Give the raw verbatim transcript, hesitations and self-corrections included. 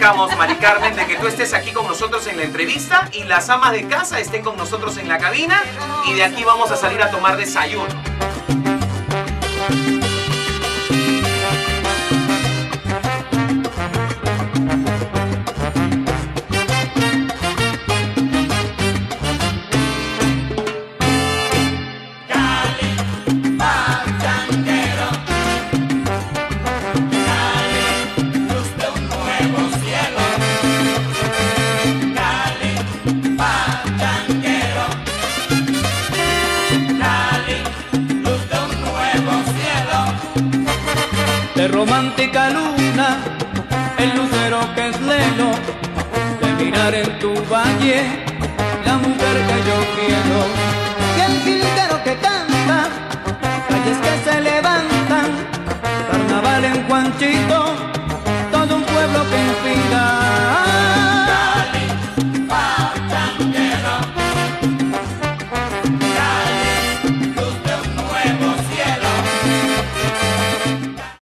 agradezcamos, Mari Carmen, de que tú estés aquí con nosotros en la entrevista y las amas de casa estén con nosotros en la cabina y de aquí vamos a salir a tomar desayuno. De romántica luna, el lucero que es lelo, de mirar en tu valle, la mujer que yo quiero. Y el jilguero que canta, calles que se levantan, carnaval en Juanchito.